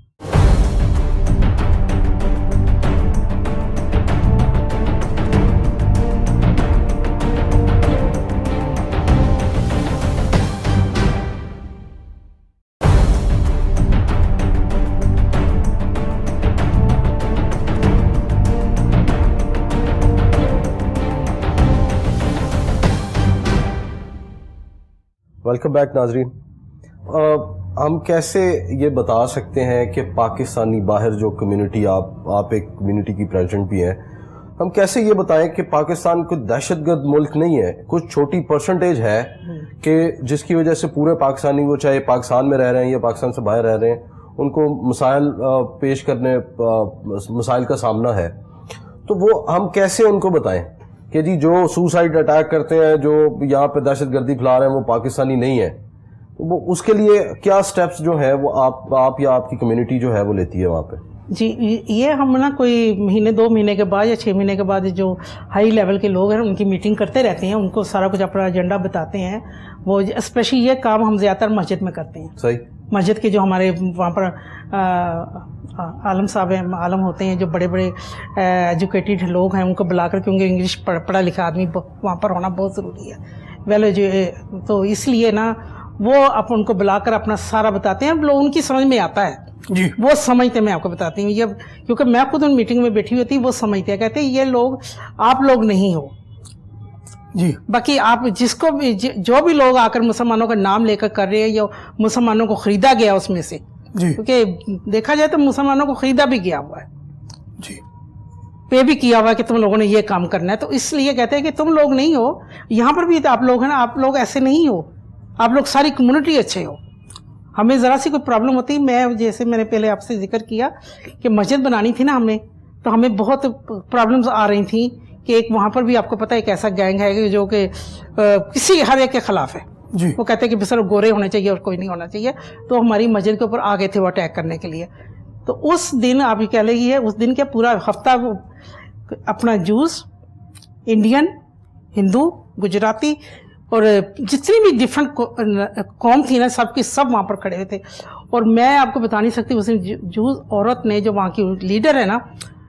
वेलकम बैक नाजरीन। हम कैसे ये बता सकते हैं कि पाकिस्तानी बाहर जो कम्युनिटी, आप आप एक कम्युनिटी की प्रेसिडेंट भी हैं, हम कैसे ये बताएं कि पाकिस्तान कोई दहशतगर्द मुल्क नहीं है, कुछ छोटी परसेंटेज है कि जिसकी वजह से पूरे पाकिस्तानी, वो चाहे पाकिस्तान में रह रहे हैं या पाकिस्तान से बाहर रह रहे हैं, उनको मसाइल पेश करने, मसाइल का सामना है। तो वो हम कैसे उनको बताएं कि जी जो सुसाइड अटैक करते हैं, जो यहाँ पे दहशतगर्दी फैला रहे हैं, वो पाकिस्तानी नहीं है। तो वो उसके लिए क्या स्टेप्स जो है वो आप आप या आपकी कम्युनिटी जो है वो लेती है वहाँ पे? जी, ये हम ना कोई महीने दो महीने के बाद या छः महीने के बाद जो हाई लेवल के लोग हैं उनकी मीटिंग करते रहते हैं, उनको सारा कुछ अपना एजेंडा बताते हैं। वो स्पेशली ये काम हम ज़्यादातर मस्जिद में करते हैं। सही। मस्जिद के जो हमारे वहाँ पर आ, आलम साहब हैं, आलम होते हैं, जो बड़े बड़े एजुकेटेड लोग हैं, उनको बुलाकर, क्योंकि इंग्लिश पढ़, पढ़ा लिखा आदमी वहाँ पर होना बहुत ज़रूरी है, वेल जो, तो इसलिए ना वो आप उनको बुलाकर अपना सारा बताते हैं, लोग उनकी समझ में आता है जी। वो समझते, मैं आपको बताती हूँ ये, क्योंकि मैं खुद उन मीटिंग में बैठी हुई थी, वो समझते हैं, कहते हैं ये लोग आप लोग नहीं हो, جی باقی آپ جس کو بھی جو بھی لوگ آ کر مسلمانوں کا نام لے کر کر رہے ہیں یا مسلمانوں کو خریدا گیا اس میں سے، جی کیونکہ دیکھا جائے تو مسلمانوں کو خریدا بھی کیا ہوا ہے، جی پے بھی کیا ہوا ہے کہ تم لوگوں نے یہ کام کرنا ہے، تو اس لیے کہتے ہیں کہ تم لوگ نہیں ہو، یہاں پر بھی آپ لوگ ہیں نا، آپ لوگ ایسے نہیں ہو، آپ لوگ ساری کمیونٹی اچھے ہو. ہمیں ذرا سی کوئی پرابلم ہوتی، میں جیسے میں نے پہلے آپ سے ذکر کیا کہ مسجد بنانی تھی نا ہمیں، تو ہمیں بہت پرابلمز آ رہی تھیں کہ ایک وہاں پر بھی آپ کو پتہ ہے ایک ایسا گینگ ہے جو کہ کسی ہر ایک کے خلاف ہے، جی وہ کہتے ہیں کہ صرف گورے ہونے چاہیے اور کوئی نہیں ہونا چاہیے، تو ہماری مسجد کے اوپر آ گئے تھے وہ اٹیک کرنے کے لیے. تو اس دن آپ یہ کہہ لیجیے اس دن کے پورا ہفتہ اپنا جوس انڈین، ہندو، گجراتی اور جتنی بھی ڈفرنٹ قوم تھی نا، سب کی سب وہاں پر کھڑے ہوئے تھے. اور میں آپ کو بتا نہیں سکتی اس دن جوز عورت نے جو وہاں کی لیڈر ہے نا،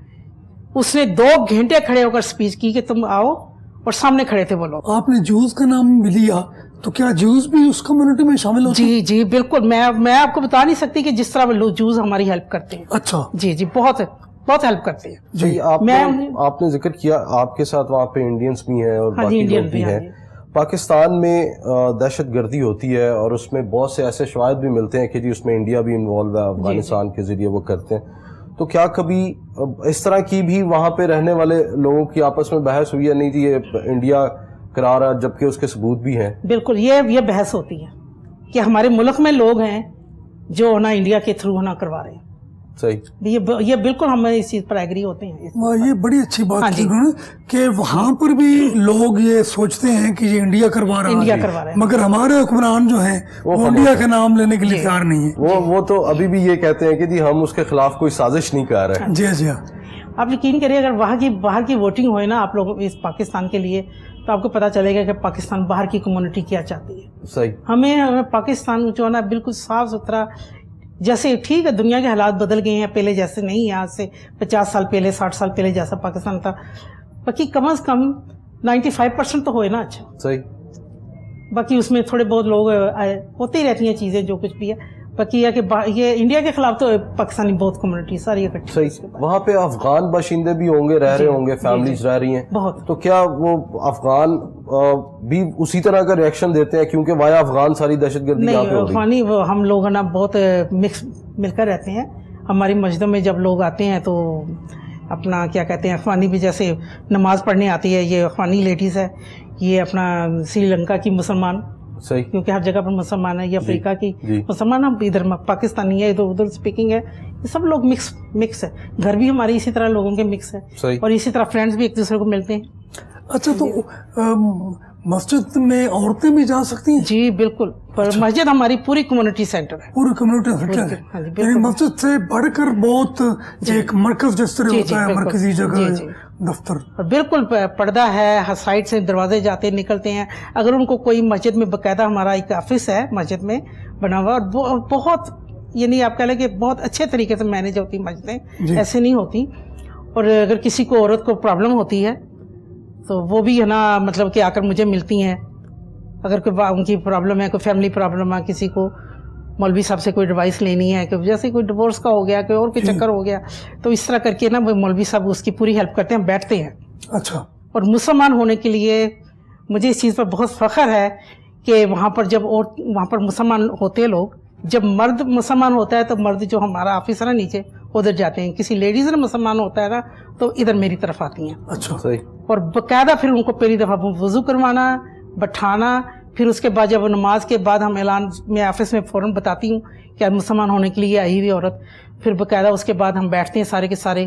اس نے دو گھنٹے کھڑے ہو کر سپیچ کی کہ تم آؤ، اور سامنے کھڑے تھے وہ لوگ. آپ نے جوز کا نام بھی لیا، تو کیا جوز بھی اس کمیونٹی میں شامل ہوتے ہیں؟ جی جی بالکل، میں میں آپ کو بتا نہیں سکتی کہ جس طرح وہ لوگ جوز ہماری ہیلپ کرتے ہیں. اچھا جی جی بہت بہت ہیلپ کرتے ہیں. جی آپ نے آپ نے ذکر کیا آپ کے ساتھ وہاں پہ انڈینس بھی ہیں اور باقی لوگ بھی ہیں. پاکستان میں دہشت گردی ہوتی ہے اور اس میں بہت سے ایسے شواہد بھی ملتے ہیں کہ جی اس میں انڈیا بھی انوالو ہے، افغانستان کے ذریعے وہ کرتے ہیں. تو کیا کبھی اس طرح کی بھی وہاں پہ رہنے والے لوگوں کی آپس میں بحث ہوئی ہے؟ نہیں جی یہ انڈیا کرا رہا جبکہ اس کے ثبوت بھی ہیں. بالکل یہ یہ بحث ہوتی ہے کہ ہمارے ملک میں لوگ ہیں جو نا انڈیا کے تھرو ہونا کروا رہے ہیں. صحیح، یہ بالکل ہم اس چیز پر ایگری ہوتے ہیں. یہ بڑی اچھی بات کی انہوں نے کہ وہاں پر بھی لوگ یہ سوچتے ہیں کہ یہ انڈیا کروا رہا انڈیا کروا رہا ہے، مگر ہمارے حکمران جو ہیں وہ انڈیا کا نام لینے کے لیے تیار نہیں ہیں. وہ وہ تو ابھی بھی یہ کہتے ہیں کہ جی ہم اس کے خلاف کوئی سازش نہیں کر رہے. جی جی آپ یقین کریے اگر وہاں کی باہر کی ووٹنگ ہوئے نا آپ لوگ اس پاکستان کے لیے، تو آپ کو پتا چلے گا کہ پاکستان باہر کی کمیونٹی کیا چاہتی ہے. صحیح، ہمیں پاکستان جو ہے نا بالکل صاف ستھرا، جیسے ٹھیک ہے دنیا کے حالات بدل گئے ہیں، پہلے جیسے نہیں ہے، آج سے پچاس سال پہلے ساٹھ سال پہلے جیسا پاکستان تھا، باقی کم از کم نائنٹی فائیو پرسینٹ تو ہوئے نا اچھا. صحیح، باقی اس میں تھوڑے بہت لوگ ہوتی رہتی ہیں چیزیں جو کچھ بھی ہے. باقی یہ کہ یہ انڈیا کے خلاف تو پاکستانی بہت کمیونٹی ساری اکٹھی. صحیح. وہاں پہ افغان باشندے بھی ہوں گے، رہ رہے ہوں گے، فیملیز رہ رہی ہیں بہت. تو کیا وہ افغان بھی اسی طرح کا ریئیکشن دیتے ہیں کیونکہ وایا افغان ساری دہشت گردی یہاں پہ ہو رہی ہے؟ افغانی ہم لوگ نا بہت مکس مل کر رہتے ہیں. ہماری مسجدوں میں جب لوگ آتے ہیں تو اپنا کیا کہتے ہیں افغانی بھی، جیسے نماز پڑھنے آتی ہے یہ افغانی لیڈیز ہے، یہ اپنا سری لنکا کی مسلمان، صحیح، کیونکہ ہر جگہ پر مسلمان ہے، یہ افریقہ کی مسلمان، ہم ادھر پاکستانی ہے، ادھر ادھر اسپیکنگ ہے، یہ سب لوگ مکس مکس ہے. گھر بھی ہماری اسی طرح لوگوں کے مکس ہے، اور اسی طرح فرینڈز بھی ایک دوسرے کو ملتے ہیں. اچھا، تو مسجد میں عورتیں بھی جا سکتی ہیں؟ جی بالکل، پر مسجد ہماری پوری کمیونٹی سینٹر ہے. پوری کمیونٹی سینٹر ہے، یعنی مسجد سے بڑھ کر بہت ایک مرکز جس طرح ہوتا ہے، مرکزی جگہ دفتر. بالکل پردہ ہے، سائڈ سے دروازے جاتے نکلتے ہیں. اگر ان کو کوئی مسجد میں باقاعدہ ہمارا ایک آفس ہے مسجد میں بنا ہوا، اور بہت یعنی آپ کہہ لیں کہ بہت اچھے طریقے سے مینیج ہوتی مسجدیں، ایسے نہیں ہوتی. اور اگر کسی کو عورت کو پرابلم ہوتی ہے تو وہ بھی ہے نا مطلب کہ آ کر مجھے ملتی ہیں. اگر کوئی ان کی پرابلم ہے، کوئی فیملی پرابلم ہے، کسی کو مولوی صاحب سے کوئی ایڈوائس لینی ہے کہ جیسے کوئی ڈیورس کا ہو گیا، کوئی اور کوئی چکر ہو گیا، تو اس طرح کر کے نا وہ مولوی صاحب اس کی پوری ہیلپ کرتے ہیں، بیٹھتے ہیں. اچھا. اور مسلمان ہونے کے لیے مجھے اس چیز پر بہت فخر ہے کہ وہاں پر جب اور وہاں پر مسلمان ہوتے ہیں لوگ، جب مرد مسلمان ہوتا ہے تو مرد جو ہمارا آفس ہے نا نیچے ادھر جاتے ہیں. کسی لیڈیز نے مسلمان ہوتا ہے نا تو ادھر میری طرف آتی ہیں. اچھا، صحیح. اور باقاعدہ پھر ان کو پہلی دفعہ وضو کروانا، بٹھانا، پھر اس کے بعد جب نماز کے بعد ہم اعلان میں آفس میں فوراً بتاتی ہوں کہ مسلمان ہونے کے لیے آئی ہوئی عورت، پھر باقاعدہ اس کے بعد ہم بیٹھتے ہیں سارے کے سارے،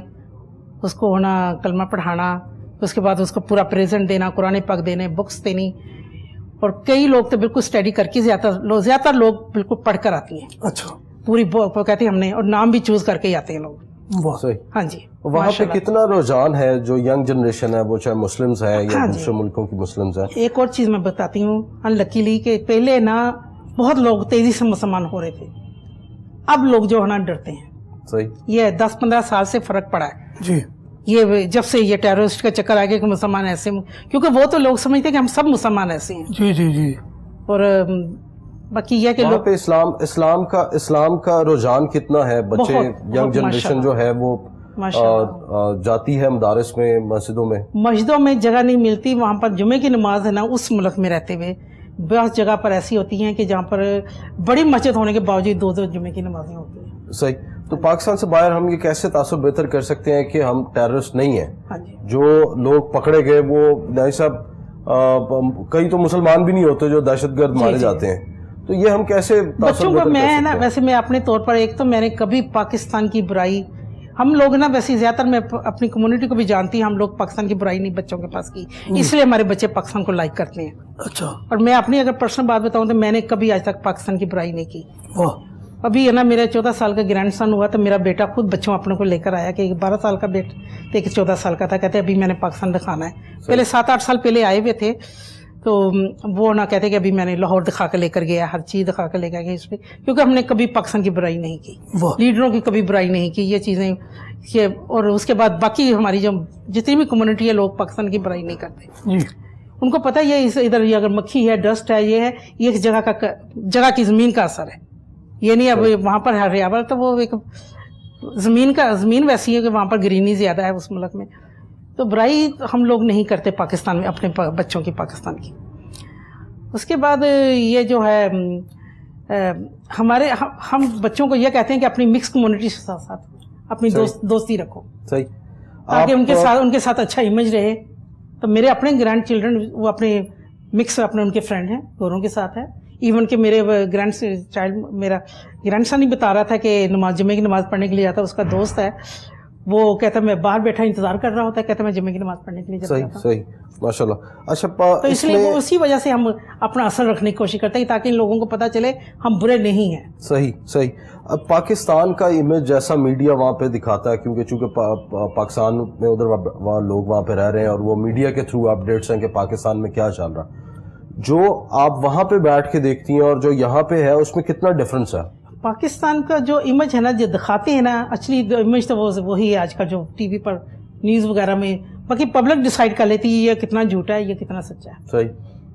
اس کو ہونا کلمہ پڑھانا، اس کے بعد اس کو پورا پریزنٹ دینا، قرآن پاک دینے، بکس دینی. اور کئی لوگ تو بالکل اسٹڈی کر کے زیادہ لوگ زیادہ لوگ بالکل پڑھ کر آتی ہیں. اچھا. پوری کہتے ہیں ہم نے، اور نام بھی چوز کر کے ہی آتے ہیں لوگ. صحیح. ہاں جی. وہاں پہ کتنا رجحان ہے جو ینگ جنریشن ہے، وہ چاہے مسلمز ہے یا دوسرے ملکوں کی مسلمز ہیں؟ ایک اور چیز میں بتاتی ہوں انلکیلی کہ پہلے نا بہت لوگ تیزی سے مسلمان ہو رہے تھے، اب لوگ جو ہے نا ڈرتے ہیں. صحیح. یہ دس پندرہ سال سے فرق پڑا ہے. جی. یہ جب سے یہ ٹیررسٹ کا چکر آ گیا کہ مسلمان ایسے، کیونکہ وہ تو لوگ سمجھتے ہیں کہ ہم سب مسلمان ایسے ہیں. جی جی جی. اور باقی یہ کہ وہاں پہ اسلام اسلام کا اسلام کا رجحان کتنا ہے؟ بچے ینگ جنریشن جو ہے وہ جاتی ہے مدارس میں, مسجدوں میں؟ مسجدوں میں جگہ نہیں ملتی, وہاں پر جمعے کی نماز ہے نا, اس ملک میں رہتے ہوئے بہت جگہ پر ایسی ہوتی ہیں کہ جہاں پر بڑی مسجد ہونے کے باوجود دو دو جمعے کی نمازیں ہوتی ہیں. صحیح. تو پاکستان سے باہر ہم یہ کیسے تاثر بہتر کر سکتے ہیں کہ ہم ٹیررسٹ نہیں ہیں؟ ہاں جی. جو لوگ پکڑے گئے وہ نہیں صاحب, کئی تو مسلمان بھی نہیں ہوتے جو دہشت گرد مارے جاتے ہیں, تو یہ ہم کیسے بچوں کو, میں نا ویسے میں اپنے طور پر ایک تو میں نے کبھی پاکستان کی برائی, ہم لوگ نا ویسے زیادہ تر میں اپنی کمیونٹی کو بھی جانتی ہوں, ہم لوگ پاکستان کی برائی نہیں بچوں کے پاس کی, اس لیے ہمارے بچے پاکستان کو لائک کرتے ہیں. اچھا. اور میں اپنی اگر پرسنل بات بتاؤں تو میں نے کبھی آج تک پاکستان کی برائی نہیں کی. واہ. ابھی ہے نا میرا چودہ سال کا گرینڈ سن ہوا تو میرا بیٹا خود بچوں اپنے کو لے کر آیا کہ ایک بارہ سال کا بیٹا ایک چودہ سال کا تھا, کہتے ابھی میں نے پاکستان دکھانا ہے. پہلے سات آٹھ سال پہلے آئے ہوئے تھے تو وہ نہ کہتے کہ ابھی میں نے لاہور دکھا کے لے کر گیا, ہر چیز دکھا کے لے کر گیا اس پہ, کیونکہ ہم نے کبھی پاکستان کی برائی نہیں کی, لیڈروں کی کبھی برائی نہیں کی, یہ چیزیں یہ. اور اس کے بعد باقی ہماری جو جتنی بھی کمیونٹی ہے لوگ پاکستان کی برائی نہیں کرتے, ان کو پتہ یہ ادھر یہ اگر مکھی ہے, ڈسٹ ہے, یہ ہے, یہ ایک جگہ کا جگہ کی زمین کا اثر ہے, یہ نہیں اب وہاں پر ہریابل تو وہ ایک زمین کا زمین ویسی ہے کہ وہاں پر گرینی زیادہ ہے اس ملک میں. تو برائی ہم لوگ نہیں کرتے پاکستان میں اپنے بچوں کی پاکستان کی. اس کے بعد یہ جو ہے ہمارے ہم بچوں کو یہ کہتے ہیں کہ اپنی مکس کمیونٹی کے ساتھ ساتھ اپنی دوست دوستی رکھو, صحیح, تاکہ ان کے ساتھ ان کے ساتھ اچھا امیج رہے. تو میرے اپنے گرینڈ چلڈرن وہ اپنے مکس اپنے ان کے فرینڈ ہیں, گوروں کے ساتھ ہے. ایون کہ میرے گرینڈ چائلڈ میرا گرینڈ سن ہی بتا رہا تھا کہ نماز جمعے کی نماز پڑھنے کے لیے جاتا, اس کا دوست ہے, وہ کہتا میں باہر بیٹھا انتظار کر رہا ہوتا ہے, کہتا میں جمعے کی نماز پڑھنے کے لیے جاتا. صحیح صحیح, ماشاء اللہ. اچھا, تو اس لیے وہ اسی وجہ سے ہم اپنا اثر رکھنے کی کوشش کرتے ہیں تاکہ ان لوگوں کو پتہ چلے ہم برے نہیں ہیں. صحیح صحیح. اب پاکستان کا امیج جیسا میڈیا وہاں پہ دکھاتا ہے, کیونکہ چونکہ پاکستان میں ادھر لوگ وہاں پہ رہ رہے ہیں اور وہ میڈیا کے تھرو اپڈیٹس ہیں کہ پاکستان میں کیا چل رہا, جو آپ وہاں پہ بیٹھ کے دیکھتی ہیں اور جو یہاں پہ ہے اس میں کتنا ڈفرنس ہے؟ پاکستان کا جو امیج ہے نا, جو دکھاتے ہیں نا, ایکچولی امیج تو وہ وہی ہے آج کل جو ٹی وی پر نیوز وغیرہ میں, باقی پبلک ڈیسائیڈ کر لیتی ہے یہ کتنا جھوٹا ہے یہ کتنا سچا ہے. صحیح.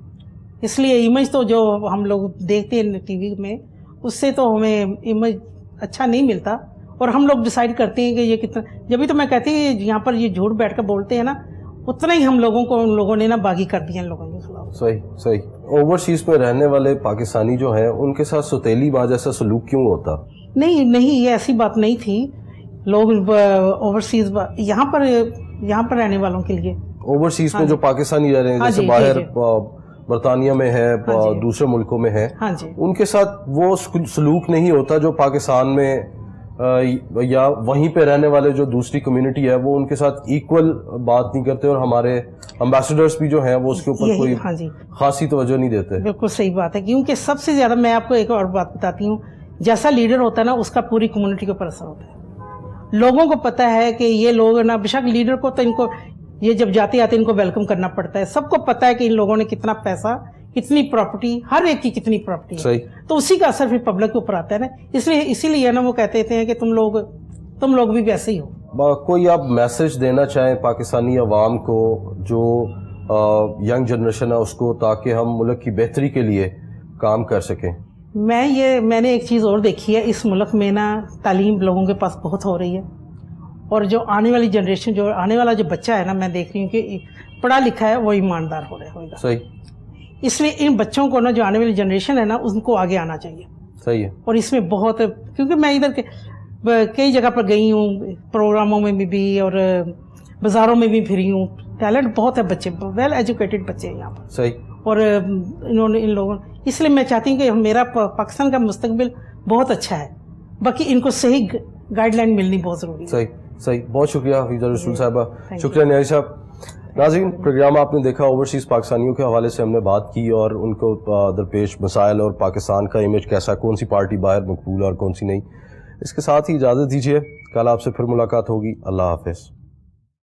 اس لیے امیج تو جو ہم لوگ دیکھتے ہیں ٹی وی میں, اس سے تو ہمیں امیج اچھا نہیں ملتا, اور ہم لوگ ڈیسائیڈ کرتے ہیں کہ یہ کتنا. جبھی تو میں کہتی ہوں یہاں پر یہ جھوٹ بیٹھ کر بولتے ہیں نا, اتنا ہی ہم لوگوں کو ان لوگوں نے نا باغی کر دیا ان لوگوں کے خلاف. صحیح صحیح. اوورسیز میں رہنے والے پاکستانی جو ہیں ان کے ساتھ سوتیلی ماں جیسا سلوک کیوں ہوتا؟ نہیں نہیں, یہ ایسی بات نہیں تھی. لوگ اوورسیز یہاں پر یہاں پر رہنے والوں کے لیے اوورسیز میں جو پاکستانی رہ رہے ہیں جیسے باہر برطانیہ میں ہے, دوسرے ملکوں میں ہے, ان کے ساتھ وہ سلوک نہیں ہوتا جو پاکستان میں یا وہیں پہ رہنے والے جو دوسری کمیونٹی ہے وہ ان کے ساتھ ایکول بات نہیں کرتے, اور ہمارے امبیسڈرز بھی جو ہیں وہ اس کے اوپر کوئی خاصی توجہ نہیں دیتے. بالکل صحیح بات ہے, کیونکہ سب سے زیادہ میں آپ کو ایک اور بات بتاتی ہوں, جیسا لیڈر ہوتا ہے نا اس کا پوری کمیونٹی کے اوپر اثر ہوتا ہے. لوگوں کو پتہ ہے کہ یہ لوگ نا, بے شک لیڈر کو تو ان کو یہ جب جاتے آتے ان کو ویلکم کرنا پڑتا ہے, سب کو پتہ ہے کہ ان لوگوں نے کتنا پیسہ, کتنی پراپرٹی, ہر ایک کی کتنی پراپرٹی ہے, تو اسی کا اثر پھر پبلک کے اوپر آتا ہے نا. اس لیے اسی لیے نا وہ کہتے ہیں کہ تم لوگ تم لوگ بھی ویسے ہی ہو. کوئی آپ میسج دینا چاہیں پاکستانی عوام کو, جو ینگ جنریشن ہے اس کو, تاکہ ہم ملک کی بہتری کے لیے کام کر سکیں؟ میں یہ میں نے ایک چیز اور دیکھی ہے, اس ملک میں نا تعلیم لوگوں کے پاس بہت ہو رہی ہے, اور جو آنے والی جنریشن, جو آنے والا جو بچہ ہے نا, میں دیکھ رہی ہوں کہ پڑھا لکھا ہے وہ ایماندار ہو رہا ہوگا. صحیح. اس لیے ان بچوں کو نا, جو آنے والی جنریشن ہے نا, ان کو آگے آنا چاہیے. صحیح ہے. اور اس میں بہت, کیونکہ میں ادھر کے کئی جگہ پر گئی ہوں, پروگراموں میں بھی اور بازاروں میں بھی پھری ہوں, ٹیلنٹ بہت ہے بچے, ویل ایجوکیٹڈ بچے ہیں یہاں پر. صحیح. اور انہوں نے ان لوگوں, اس لیے میں چاہتی ہوں کہ میرا پاکستان کا مستقبل بہت اچھا ہے, باقی ان کو صحیح گائیڈ لائن ملنی بہت ضروری ہے. صحیح صحیح. بہت شکریہ حفیظہ رسول صاحبہ, شکریہ نیازی صاحب. ناظرین, پروگرام آپ نے دیکھا, اوورسیز پاکستانیوں کے حوالے سے ہم نے بات کی اور ان کو درپیش مسائل اور پاکستان کا امیج کیسا, کون سی پارٹی باہر مقبول اور کون سی نہیں. اس کے ساتھ ہی اجازت دیجیے, کل آپ سے پھر ملاقات ہوگی. اللہ حافظ.